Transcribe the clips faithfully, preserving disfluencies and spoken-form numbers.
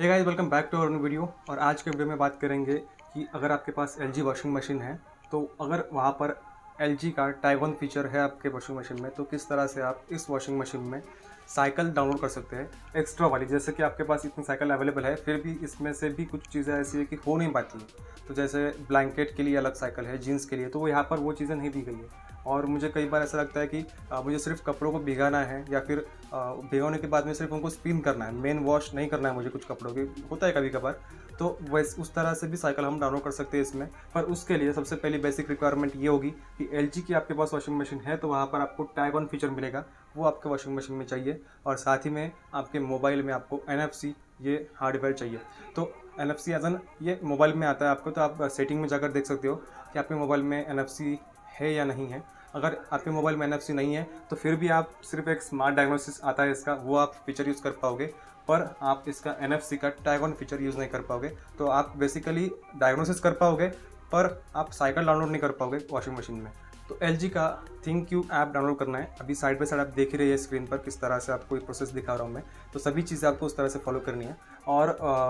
Hey guys, welcome back to our video. और आज के वीडियो में बात करेंगे कि अगर आपके पास एलजी वॉशिंग मशीन है तो अगर वहाँ पर एलजी का टाइगोन फीचर है आपके वॉशिंग मशीन में, तो किस तरह से आप इस वॉशिंग मशीन में साइकिल डाउनलोड कर सकते हैं एक्स्ट्रा वाली। जैसे कि आपके पास इतनी साइकिल अवेलेबल है, फिर भी इसमें से भी कुछ चीज़ें ऐसी है कि हो नहीं पाती है। तो जैसे ब्लैंकेट के लिए अलग साइकिल है, जीन्स के लिए, तो वो यहाँ पर वो चीज़ें नहीं दी गई है। और मुझे कई बार ऐसा लगता है कि आ, मुझे सिर्फ कपड़ों को भिगाना है या फिर आ, भिगोने के बाद में सिर्फ उनको स्पिन करना है, मेन वॉश नहीं करना है मुझे कुछ कपड़ों की, होता है कभी कभार। तो वैस उस तरह से भी साइकिल हम डाउनलोड कर सकते हैं इसमें। पर उसके लिए सबसे पहली बेसिक रिक्वायरमेंट ये होगी कि एलजी की आपके पास वॉशिंग मशीन है तो वहाँ पर आपको टैग ऑन फीचर मिलेगा, वो आपके वॉशिंग मशीन में चाहिए। और साथ ही में आपके मोबाइल में आपको एन एफ सी ये हार्डवेयर चाहिए। तो एन एफ सी एज एन ये मोबाइल में आता है आपको, तो आप सेटिंग में जाकर देख सकते हो कि आपके मोबाइल में एन एफ सी है या नहीं है। अगर आपके मोबाइल में एन एफ सी नहीं है तो फिर भी आप सिर्फ एक स्मार्ट डायग्नोसिस आता है इसका, वो आप फीचर यूज़ कर पाओगे, पर आप इसका एन एफ सी का टैग ऑन फीचर यूज़ नहीं कर पाओगे। तो आप बेसिकली डायग्नोसिस कर पाओगे पर आप साइकिल डाउनलोड नहीं कर पाओगे वॉशिंग मशीन में। तो एल जी का थिंक यू ऐप डाउनलोड करना है। अभी साइड बाई साइड आप देख ही रहे हैं स्क्रीन पर किस तरह से आपको ये प्रोसेस दिखा रहा हूँ मैं। तो सभी चीज़ें आपको उस तरह से फॉलो करनी है। और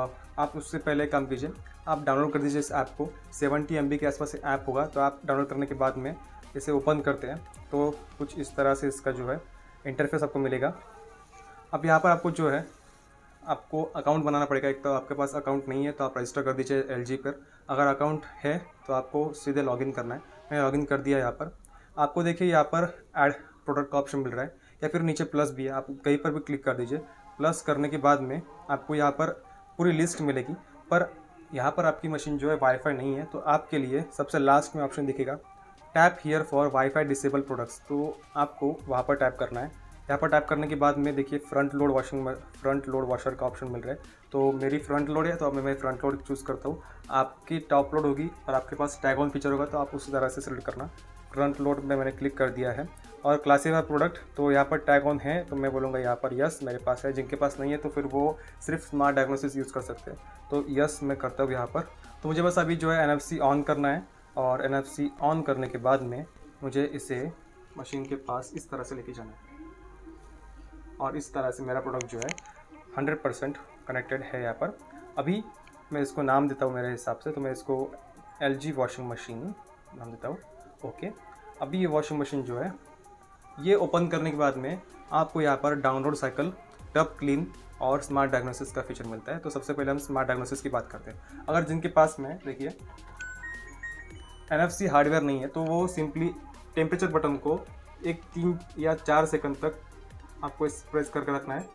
आप उससे पहले काम कीजिए, आप डाउनलोड कर दीजिए इस ऐप को। सेवेंटी एम बी के आसपास ऐप होगा। तो आप डाउनलोड करने के बाद में इसे ओपन करते हैं तो कुछ इस तरह से इसका जो है इंटरफेस आपको मिलेगा। अब यहाँ पर आपको जो है आपको अकाउंट बनाना पड़ेगा। एक तो आपके पास अकाउंट नहीं है तो आप रजिस्टर कर दीजिए एलजी पर। अगर अकाउंट है तो आपको सीधे लॉगिन करना है। मैं लॉगिन कर दिया। यहाँ पर आपको देखिए यहाँ पर ऐड प्रोडक्ट का ऑप्शन मिल रहा है या फिर नीचे प्लस भी है, आप कहीं पर भी क्लिक कर दीजिए। प्लस करने के बाद में आपको यहाँ पर पूरी लिस्ट मिलेगी। पर यहाँ पर आपकी मशीन जो है वाईफाई नहीं है, तो आपके लिए सबसे लास्ट में ऑप्शन दिखेगा tap here for WiFi disable products. तो आपको वहाँ पर टैप करना है। यहाँ पर टैप करने के बाद में देखिए front load washing front load washer का ऑप्शन मिल रहा है। तो मेरी फ्रंट लोड है तो अब मैं फ्रंट लोड चूज़ करता हूँ। आपकी टॉप लोड होगी और आपके पास टैग ऑन फीचर होगा तो आप उसी तरह से सिलेक्ट करना। फ्रंट लोड में मैंने क्लिक कर दिया है। और क्लासीफाई प्रोडक्ट, तो यहाँ पर टैग ऑन है तो मैं बोलूँगा यहाँ पर यस मेरे पास है। जिनके पास नहीं है तो फिर वो सिर्फ स्मार्ट डायग्नोसिस यूज़ कर सकते हैं। तो यस मैं करता हूँ यहाँ पर। तो मुझे बस अभी जो है एन एफ सी ऑन करना है। और एन एफ सी ऑन करने के बाद में मुझे इसे मशीन के पास इस तरह से लेके जाना है। और इस तरह से मेरा प्रोडक्ट जो है हंड्रेड परसेंट कनेक्टेड है यहाँ पर। अभी मैं इसको नाम देता हूँ मेरे हिसाब से, तो मैं इसको एल जी वॉशिंग मशीन नाम देता हूँ। ओके, अभी ये वॉशिंग मशीन जो है ये ओपन करने के बाद में आपको यहाँ पर डाउनलोड साइकिल, टब क्लीन और स्मार्ट डायग्नोसिस का फीचर मिलता है। तो सबसे पहले हम स्मार्ट डायग्नोसिस की बात करते हैं। अगर जिनके पास में देखिए एन एफ सी हार्डवेयर नहीं है तो वो सिंपली टेम्परेचर बटन को एक तीन या चार सेकंड तक आपको इस प्रेस करके रखना है।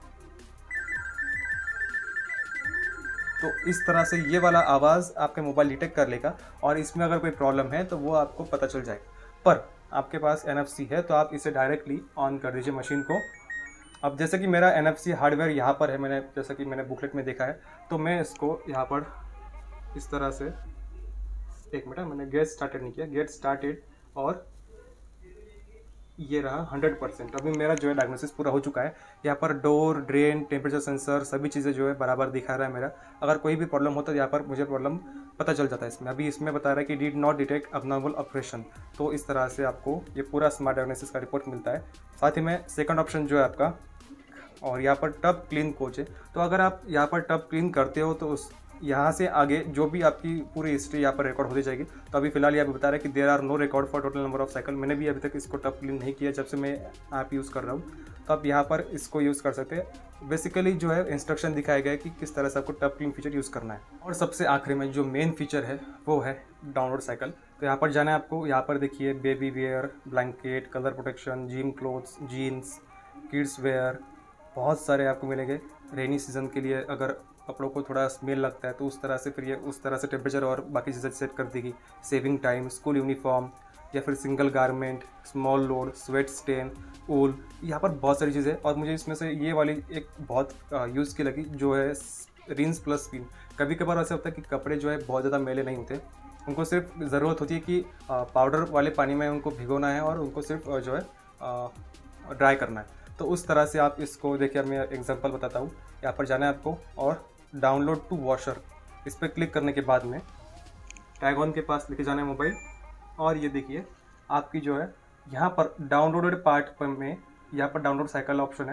तो इस तरह से ये वाला आवाज़ आपके मोबाइल डिटेक्ट कर लेगा और इसमें अगर कोई प्रॉब्लम है तो वो आपको पता चल जाएगा। पर आपके पास एन एफ सी है तो आप इसे डायरेक्टली ऑन कर दीजिए मशीन को। अब जैसे कि मेरा एन एफ सी हार्डवेयर यहाँ पर है, मैंने जैसा कि मैंने बुकलेट में देखा है, तो मैं इसको यहाँ पर इस तरह से, एक मिनट, मैंने गेट स्टार्टेड नहीं किया, गेट स्टार्टेड, और ये रहा हंड्रेड परसेंट। अभी मेरा जो है डायग्नोसिस पूरा हो चुका है। यहाँ पर डोर, ड्रेन, टेम्परेचर सेंसर सभी चीज़ें जो है बराबर दिखा रहा है मेरा। अगर कोई भी प्रॉब्लम होता है यहाँ पर मुझे प्रॉब्लम पता चल जाता है इसमें। अभी इसमें बता रहा है कि did not detect abnormal operation. तो इस तरह से आपको ये पूरा स्मार्ट डायग्नोसिस का रिपोर्ट मिलता है। साथ ही में सेकंड ऑप्शन जो है आपका, और यहाँ पर टब क्लीन कोच है। तो अगर आप यहाँ पर टब क्लीन करते हो तो उस यहाँ से आगे जो भी आपकी पूरी हिस्ट्री यहाँ पर रिकॉर्ड होती जाएगी। तो अभी फिलहाल यहाँ बता रहा है कि there are no record for total number of cycle. मैंने भी अभी तक इसको टब क्लीन नहीं किया जब से मैं ऐप यूज़ कर रहा हूँ। तो आप यहाँ पर इसको यूज़ कर सकते हैं। बेसिकली जो है इंस्ट्रक्शन दिखाया गया है कि किस तरह से आपको टब क्लीन फीचर यूज़ करना है। और सबसे आखिरी में जो मेन फीचर है वो है डाउनलोड साइकिल। तो यहाँ पर जाना है आपको। यहाँ पर देखिए baby wear, blanket, colour protection, gym clothes, jeans, kids wear, बहुत सारे आपको मिलेंगे। रेनी सीजन के लिए अगर कपड़ों को थोड़ा स्मेल लगता है तो उस तरह से फिर ये उस तरह से टेम्परेचर और बाकी चीज़ें सेट कर देगी। सेविंग टाइम, स्कूल यूनिफॉर्म या फिर single garment, small load, sweat stain, wool, यहाँ पर बहुत सारी चीज़ें। और मुझे इसमें से ये वाली एक बहुत यूज़ की लगी जो है रिंस प्लस स्पिन। कभी कभार ऐसा होता है कि कपड़े जो है बहुत ज़्यादा मैले नहीं होते, उनको सिर्फ ज़रूरत होती है कि पाउडर वाले पानी में उनको भिगोना है और उनको सिर्फ जो है ड्राई करना है। तो उस तरह से आप इसको देखिए, मैं एग्जांपल बताता हूँ। यहाँ पर जाना है आपको और डाउनलोड टू वॉशर, इस पर क्लिक करने के बाद में टैग ऑन के पास लेके जाना है मोबाइल। और ये देखिए आपकी जो है यहाँ पर डाउनलोडेड पार्ट पर में यहाँ पर डाउनलोड साइकिल ऑप्शन है।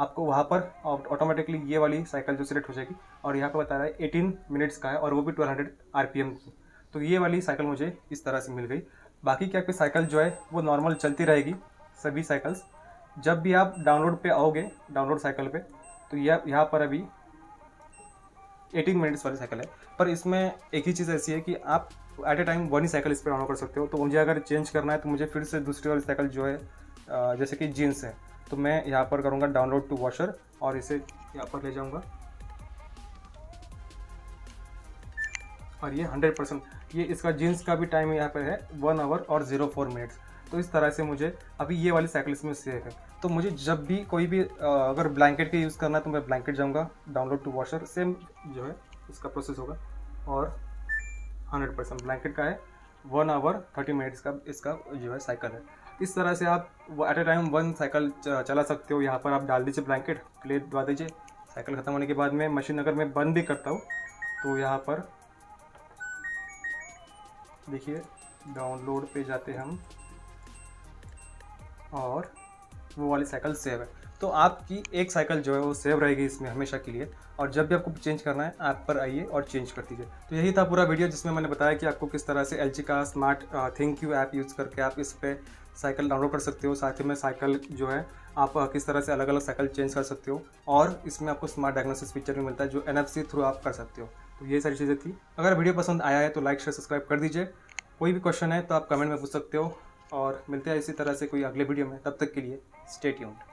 आपको वहाँ पर ऑटोमेटिकली ये वाली साइकिल जो सिलेक्ट हो जाएगी और यहाँ पर बता रहा है एटीन मिनट्स का है और वो भी twelve hundred R P M की। तो ये वाली साइकिल मुझे इस तरह से मिल गई। बाकी क्या आपकी साइकिल जो है वो नॉर्मल चलती रहेगी सभी साइकिल्स। जब भी आप डाउनलोड पे आओगे, डाउनलोड साइकिल पे, तो यह यहाँ पर अभी एटीन मिनट्स वाली साइकिल है, पर इसमें एक ही चीज़ ऐसी है कि आप एट ए टाइम वन ही साइकिल इस पर डाउनलोड कर सकते हो। तो मुझे अगर चेंज करना है तो मुझे फिर से दूसरी वाली साइकिल जो है अ, जैसे कि जीन्स है, तो मैं यहाँ पर करूँगा डाउनलोड टू वॉशर और इसे यहाँ पर ले जाऊँगा और ये हंड्रेड परसेंट ये इसका जीन्स का भी टाइम यहाँ पर है वन आवर और ज़ीरो फोर मिनट्स। तो इस तरह से मुझे अभी ये वाली साइकिल इसमें सेफ है। तो मुझे जब भी कोई भी अगर ब्लैंकेट का यूज़ करना है तो मैं ब्लैंकेट जाऊँगा, डाउनलोड टू वॉशर, सेम जो है इसका प्रोसेस होगा और हंड्रेड परसेंट ब्लैंकेट का है, वन आवर थर्टी मिनट्स का इसका जो है साइकिल है। इस तरह से आप at a time one cycle चला सकते हो। यहाँ पर आप डाल दीजिए ब्लैंकेट, प्लेट दबा दीजिए, साइकिल ख़त्म होने के बाद में मशीन अगर मैं बंद भी करता हूँ तो यहाँ पर देखिए डाउनलोड पे जाते हम और वो वाली साइकिल सेव है। तो आपकी एक साइकिल जो है वो सेव रहेगी इसमें हमेशा के लिए, और जब भी आपको चेंज करना है ऐप पर आइए और चेंज कर दीजिए। तो यही था पूरा वीडियो जिसमें मैंने बताया कि आपको किस तरह से एलजी का smart ThinQ app use करके आप इस पर साइकिल डाउनलोड कर सकते हो। साथ ही में साइकिल जो है आप किस तरह से अलग अलग साइकिल चेंज कर सकते हो, और इसमें आपको स्मार्ट डायग्नोसिस फीचर भी मिलता है जो एन एफ सी थ्रू आप कर सकते हो। तो ये सारी चीज़ें थी। अगर वीडियो पसंद आया है तो लाइक शेयर सब्सक्राइब कर दीजिए। कोई भी क्वेश्चन है तो आप कमेंट में पूछ सकते हो, और मिलते हैं इसी तरह से कोई अगले वीडियो में। तब तक के लिए स्टे ट्यून्ड।